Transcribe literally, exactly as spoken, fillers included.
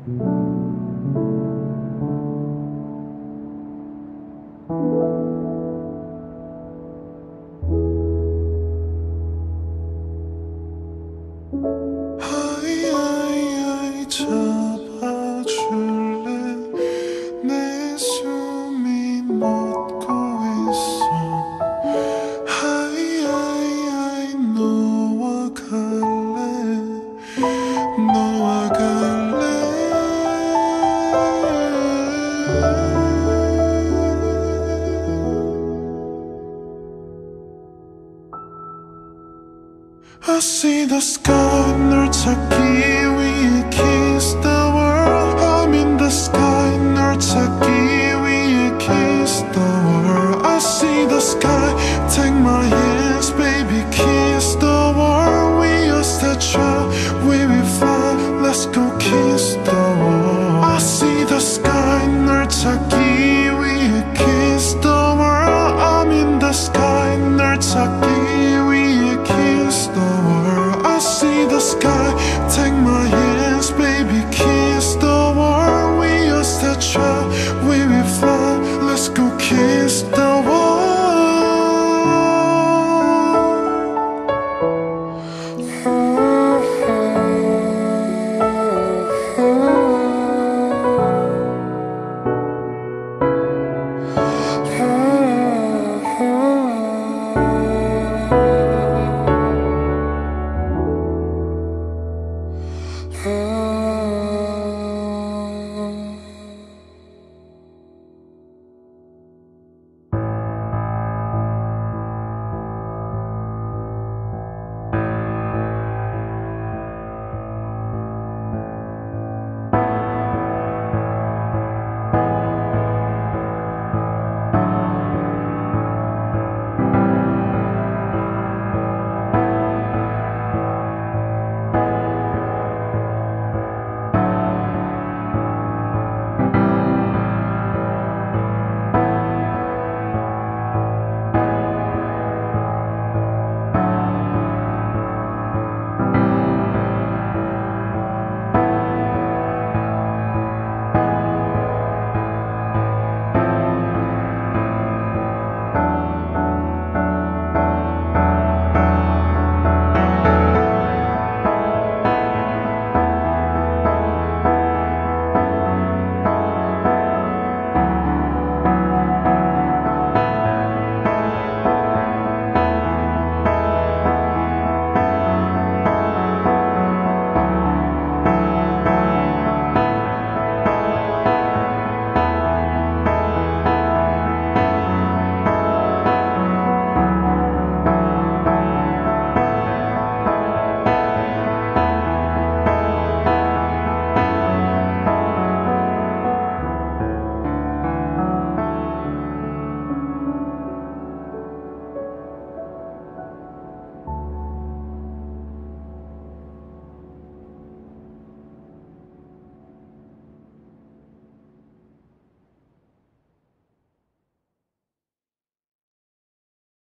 I see the sky 널 찾기 위해 kiss the world. I'm in the sky 널 찾기 위해 kiss the world. I see the sky, take my hands baby, kiss the world. We are statue, we will fly, let's go kiss the world. I see the sky 널 찾기